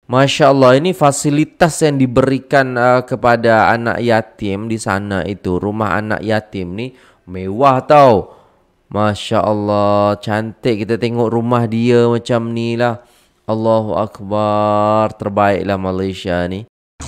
Masya Allah, ini fasilitas yang diberikan kepada anak yatim di sana itu, rumah anak yatim nih mewah tau. Masya Allah, cantik kita tengok rumah dia macam ni lah. Allahu Akbar, terbaiklah Malaysia ni.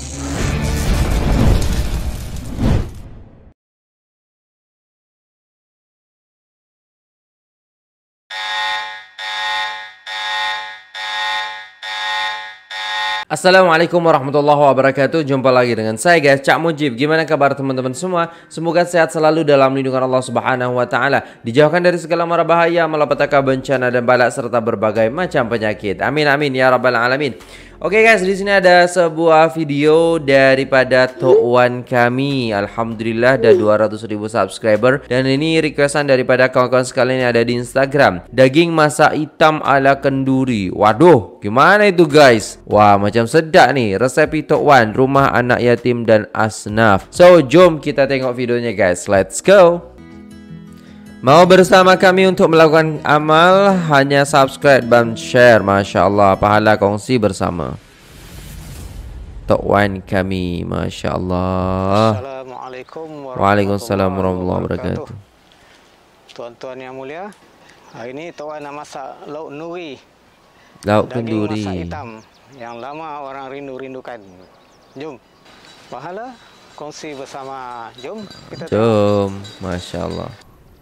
Assalamualaikum warahmatullahi wabarakatuh. Jumpa lagi dengan saya guys, Cak Mujib. Gimana kabar teman-teman semua? Semoga sehat selalu dalam lindungan Allah Subhanahu wa taala. Dijauhkan dari segala mara bahaya, malapetaka, bencana dan bala serta berbagai macam penyakit. Amin amin ya rabbal alamin. Oke guys, di sini ada sebuah video daripada Tok Wan kami. Alhamdulillah ada 200.000 subscriber dan ini requestan daripada kawan-kawan sekalian yang ada di Instagram. Daging masak hitam ala kenduri. Waduh, gimana itu guys? Wah, macam sedap nih. Resepi Tok Wan, rumah anak yatim dan asnaf. So, jom kita tengok videonya guys. Let's go. Mau bersama kami untuk melakukan amal, hanya subscribe dan share. Masya Allah, pahala kongsi bersama Tok Wan kami. Masya Allah. Assalamualaikum Waalaikumsalam warahmatullahi wabarakatuh. Tuan-tuan yang mulia, hari ini Tok Wan nak masak lauk nuri, Lauk daging kenduri. masak hitam yang lama orang rindu-rindukan. Jom, pahala kongsi bersama. Jom kita Jom. Masya Allah.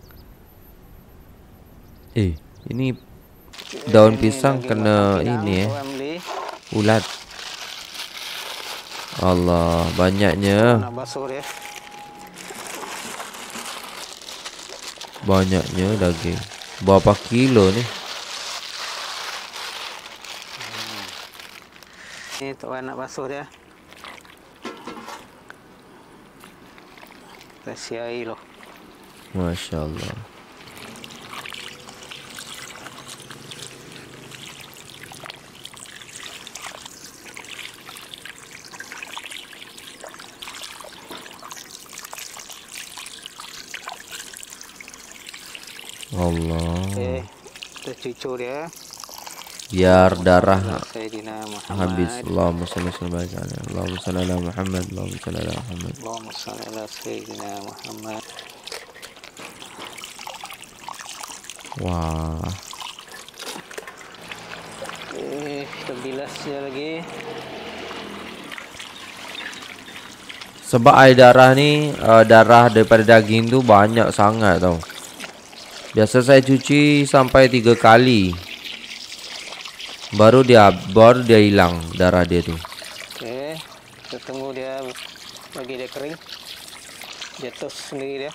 Ini daun pisang kena ini ulat. Allah, banyaknya. nak basuh dia. Banyaknya daging. Berapa kilo ni? Ni Tok Wan nak basuh dia. Kasih air loh. Masya Allah. Allah. Okey, kita cucur dia. Biar darah Sayyidina Muhammad. habis. Allahumma salli ala Allahumma salli ala Muhammad. Allahumma salli ala Muhammad. Allahumma salli ala Sayyidina Muhammad. Wah. Kita bilas dia lagi. Sebab air darah ni, darah daripada daging tu banyak sangat tau. Biasa saya cuci sampai 3 kali. Baru dia hilang darah dia tu. Okey, kita tunggu dia bagi dia kering. Dia tos sendiri dia.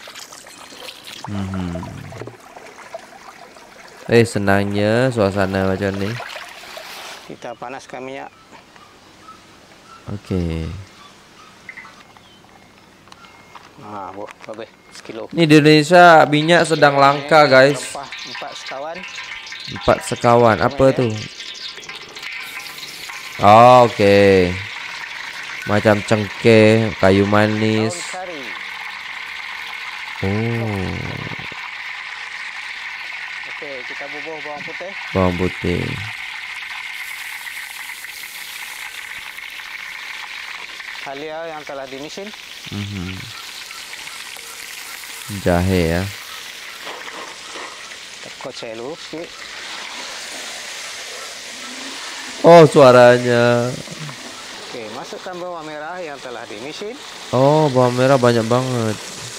Senangnya suasana macam ni. Kita panaskan minyak. Okey. Habis sekilo. Ni di Indonesia minyak sedang langka guys. Rempah 4 sekawan. 4 sekawan. Apa tu? Oh, okey. Macam cengkeh, kayu manis. Daun kari. Oh, Okey, kita bubuh bawang putih. bawang putih. Halia yang telah dimesin. Jahe ya. Kita kocek dulu sikit. Oh, suaranya. Okey, masukkan bawang merah yang telah dimesin. Oh, bawang merah banyak banget.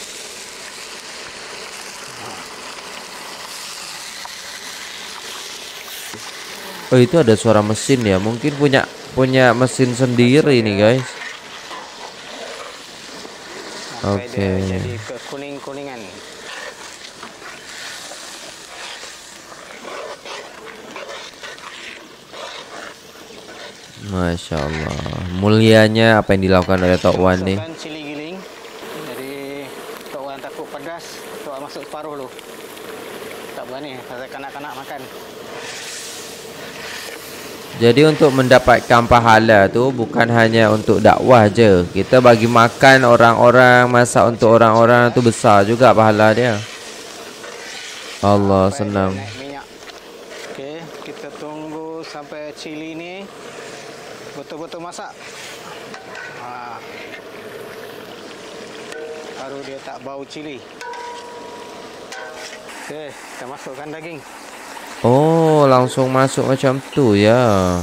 Oh, itu ada suara mesin ya. Mungkin punya mesin sendiri nih guys. Sampai dia Okey. jadi kekuning-kuningan. Masya Allah. Mulianya apa yang dilakukan oleh Tok Wan ni. Masukkan cili giling. Jadi Tok Wan takut pedas, Tok Wan masuk separuh dulu. Tak berani, pasal kanak-kanak makan. Jadi untuk mendapatkan pahala tu bukan hanya untuk dakwah je. Kita bagi makan orang-orang, masak untuk orang-orang tu besar juga pahala dia. Allah, senang. Naik minyak. Okey, kita tunggu sampai cili ni betul-betul masak. Baru dia tak bau cili. Okey, kita masukkan daging. Oh, langsung masuk macam tu ya.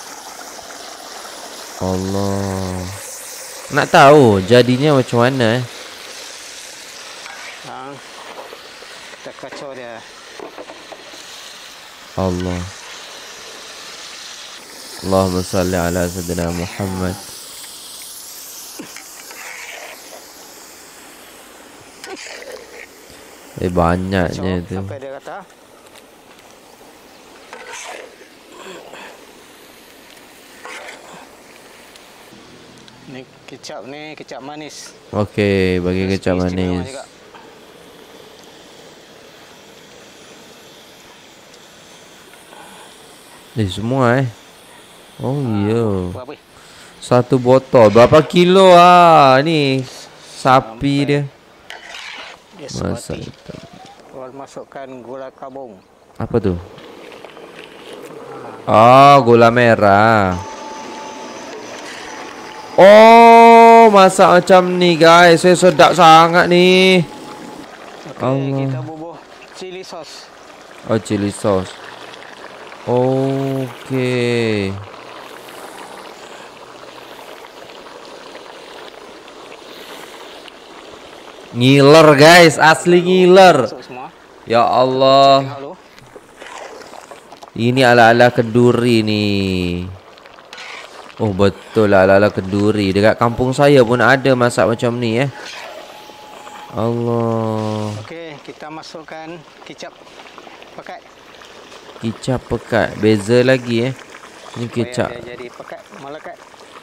Allah. Nak tahu jadinya macam mana Kita kacau dia. Allah. Allahumma salli ala sayyidina Muhammad. Banyaknya tu. Sampai dia kata. Ni kecap manis. Okey, bagi kecap manis. Semua Oh ya. Berapa? 1 botol. Berapa kilo ni sapi dia. Masak hitam. Masukkan gula kabung. Apa tu? Oh, gula merah. Oh, masak macam ni guys. Saya sedap sangat ni. Okay, kita bubuh chili sauce. Oh, chili sauce. Okey. Ngiler guys, asli ngiler. Ya Allah. Ini ala-ala Kenduri ni. Oh betul lah, ala-ala Kenduri. Dekat kampung saya pun ada masak macam ni Allah. Okey, kita masukkan kicap pekat. Kicap pekat. Beza lagi Ini kicap. Dia jadi pekat, melekat.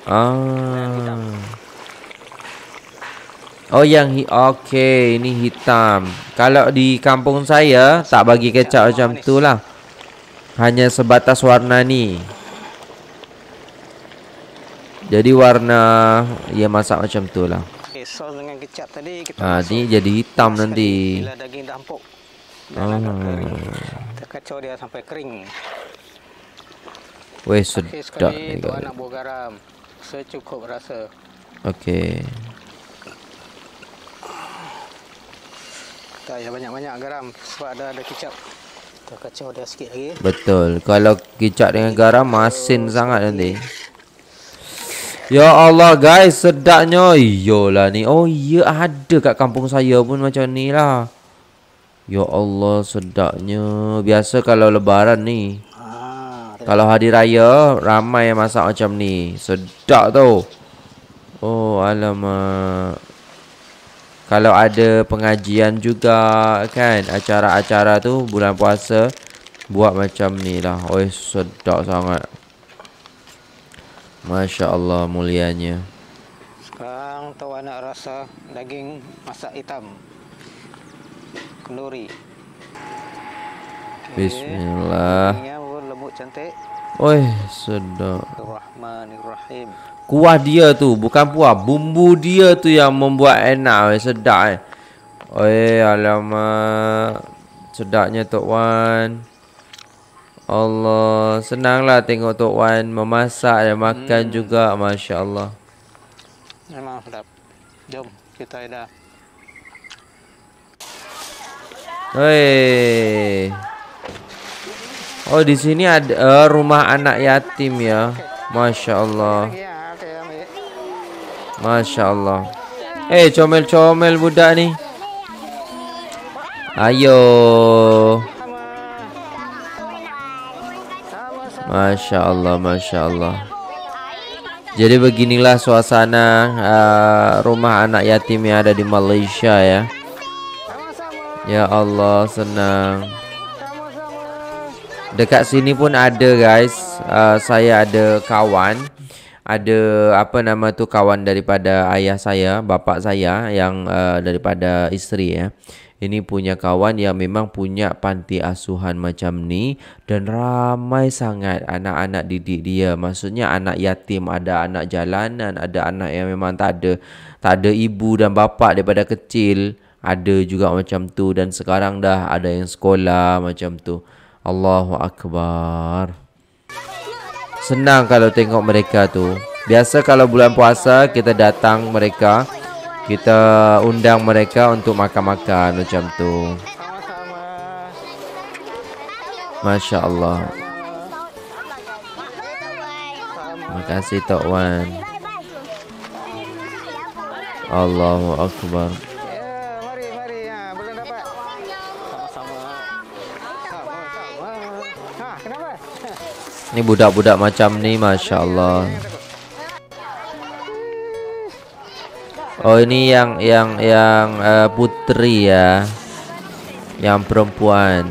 Oh yang okey, ini hitam. Kalau di kampung saya tak bagi kecap macam tu lah. Hanya sebatas warna ni. Jadi warna ya masak macam tu lah. Okey, sos dengan kecap tadi kita ni jadi hitam nanti. Bila daging dah empuk. Kita kacau dia sampai kering. Weh, sedap ni. Tuan nak buah garam secukup rasa. Okey. Tak payah banyak-banyak garam sebab ada kicap. Kita kacau dia sikit lagi. Betul. Kalau kicap dengan garam masin sangat nanti. Ya Allah guys, sedapnya. Iyalah ni. Oh iya, ada kat kampung saya pun macam ni lah. Ya Allah, sedapnya. Biasa kalau lebaran ni. Kalau hari raya ramai yang masak macam ni. Sedap tau. Oh alamak. Kalau ada pengajian juga kan, acara-acara tu bulan puasa, buat macam ni lah. Oh sedap sangat. Masya Allah mulianya. Sekarang tuan nak rasa daging masak hitam kenduri. Bismillah. Dagingnya lembut cantik. Oi sedap. Bismillahirrahmanirrahim. Kuah dia tu, bukan puah, bumbu dia tu yang membuat enak, sedap Oi alamak. Sedapnya Tok Wan. Allah, senanglah tengok Tok Wan memasak dan makan juga, Masya Allah. Memang sedap. Jom kita dah. Hei. Oh di sini ada rumah anak yatim ya. Masya Allah. Masya Allah. Comel-comel budak ni. Ayo. Masya Allah, Masya Allah. Jadi beginilah suasana rumah anak yatim yang ada di Malaysia ya. Ya Allah, senang. Dekat sini pun ada guys. Saya ada kawan. Ada apa nama tu, kawan daripada ayah saya, bapak saya yang daripada isteri ya. Ini punya kawan yang memang punya panti asuhan macam ni. Dan ramai sangat anak-anak didik dia. Maksudnya anak yatim, ada anak jalanan, ada anak yang memang tak ada ibu dan bapa daripada kecil. Ada juga macam tu. Dan sekarang dah ada yang sekolah macam tu. Allahu Akbar. senang kalau tengok mereka tuh. Biasa kalau bulan puasa kita datang mereka, kita undang mereka untuk makan-makan macam tu. Masya Allah. Terima kasih Tok Wan. Allahu Akbar. Ya, mari ya, belum dapat. Sama-sama. Sama-sama. Ha, kenapa? Ini budak-budak macam ni, Masya Allah. Oh, ini yang putri ya, yang perempuan.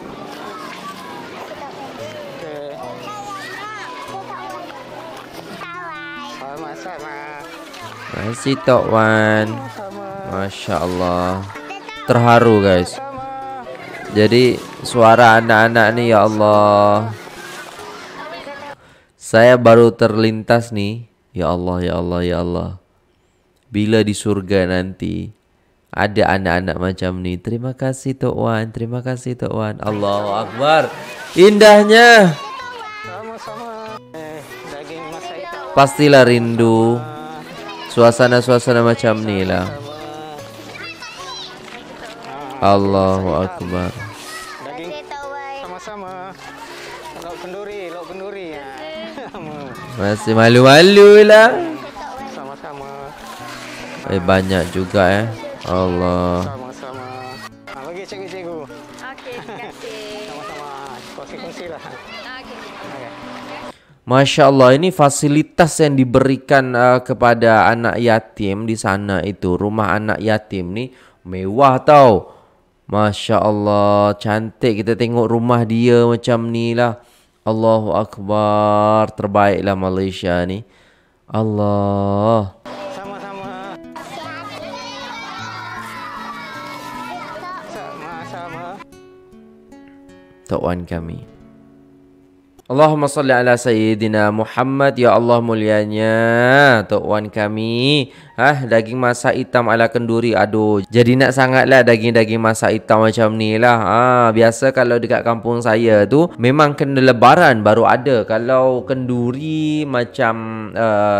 Sama-sama. Masih Tok Wan. Masya Allah. Terharu guys. Jadi suara anak-anak ni, ya Allah, saya baru terlintas nih. Ya Allah, ya Allah, ya Allah. Bila di surga nanti ada anak-anak macam ni. Terima kasih Tok Wan. Terima kasih Tok Wan. Allahu Akbar. Indahnya. Sama-sama. Daging masak hitam. Pastilah rindu suasana-suasana macam ni lah. Allahu Akbar. Daging sama-sama. Lauk kenduri ya. Masih malu-malu lah. Sama-sama. Banyak juga ya. Allah. Sama-sama. Bagi cikgu-cikgu. Okey, terima kasih. Sama-sama. Kongsi-kongsi lah. Okey. Masya Allah, ini fasilitas yang diberikan kepada anak yatim di sana itu. Rumah anak yatim ni mewah tau. Masya Allah, cantik. Kita tengok rumah dia macam ni lah. Allahu Akbar. Terbaiklah Malaysia ni. Allah. Sama-sama. Sama-sama. Tok Wan kami. Allahumma salli ala Sayyidina Muhammad. Ya Allah, mulianya Tok Wan kami. Daging masak hitam ala kenduri. Aduh, jadi nak sangatlah daging-daging masak hitam macam ni lah. Biasa kalau dekat kampung saya tu memang kena lebaran baru ada. Kalau kenduri macam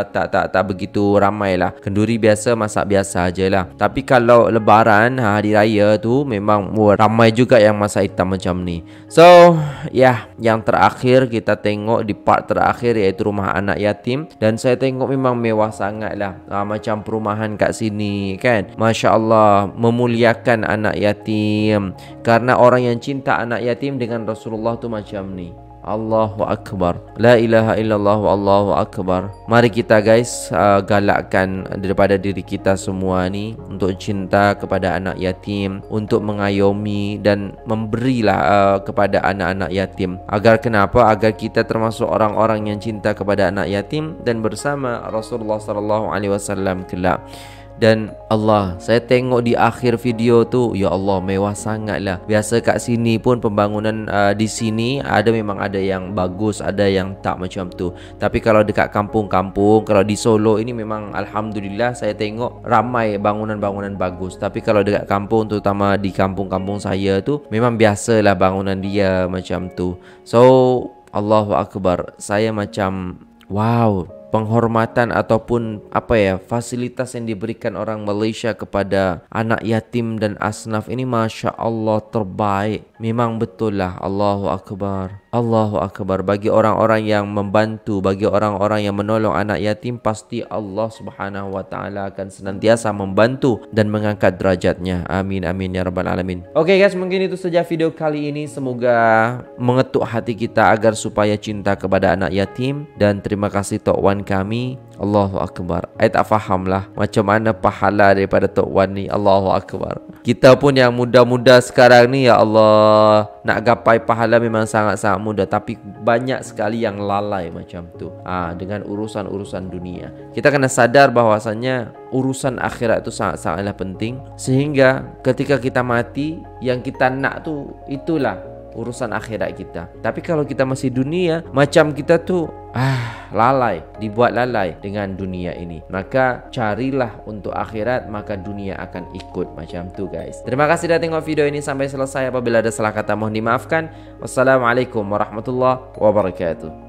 tak begitu ramai lah. Kenduri biasa masak biasa je lah. Tapi kalau lebaran, hari raya tu memang ramai juga yang masak hitam macam ni. So yang terakhir kita tengok di part terakhir, iaitu rumah anak yatim. Dan saya tengok memang mewah sangat lah. Macam perumahan kat sini kan. Masya Allah, memuliakan anak yatim. Karena orang yang cinta anak yatim dengan Rasulullah tu macam ni. Allahu Akbar. La ilaha illallah Allahu Akbar. Mari kita guys galakkan daripada diri kita semua ni untuk cinta kepada anak yatim, untuk mengayomi dan memberilah kepada anak-anak yatim. Agar kenapa? Agar kita termasuk orang-orang yang cinta kepada anak yatim dan bersama Rasulullah sallallahu alaihi wasallam kelak. Dan Allah, saya tengok di akhir video tu, ya Allah, mewah sangat lah. Biasa kat sini pun pembangunan di sini memang ada yang bagus, ada yang tak macam tu. Tapi kalau dekat kampung-kampung, kalau di Solo ini memang Alhamdulillah saya tengok ramai bangunan-bangunan bagus. Tapi kalau dekat kampung, terutama di kampung-kampung saya tu, memang biasalah bangunan dia macam tu. So Allahu Akbar, saya macam wow, penghormatan ataupun fasilitas yang diberikan orang Malaysia kepada anak yatim dan asnaf ini, Masya Allah, terbaik. Memang betul lah. Allahu Akbar. Allahu Akbar. Bagi orang-orang yang membantu, bagi orang-orang yang menolong anak yatim, pasti Allah Subhanahu wa Ta'ala akan senantiasa membantu dan mengangkat derajatnya. Amin amin ya rabbal alamin. Oke guys, mungkin itu saja video kali ini. Semoga mengetuk hati kita agar supaya cinta kepada anak yatim. Dan terima kasih Tok Wan kami. Allahu Akbar. Saya tak faham lah macam mana pahala daripada Tok Wan ni. Allahu Akbar. Kita pun yang muda-muda sekarang ni, ya Allah, nak gapai pahala memang sangat-sangat mudah. Tapi banyak sekali yang lalai macam tu dengan urusan-urusan dunia. Kita kena sadar bahwasannya urusan akhirat itu sangat-sangatlah penting. Sehingga ketika kita mati, yang kita nak tu itulah urusan akhirat kita. Tapi kalau kita masih dunia, macam kita tu lalai, dibuat lalai dengan dunia ini. Maka carilah untuk akhirat, maka dunia akan ikut macam tu guys. Terima kasih dah tengok video ini sampai selesai. Apabila ada salah kata mohon dimaafkan. Wassalamualaikum warahmatullahi wabarakatuh.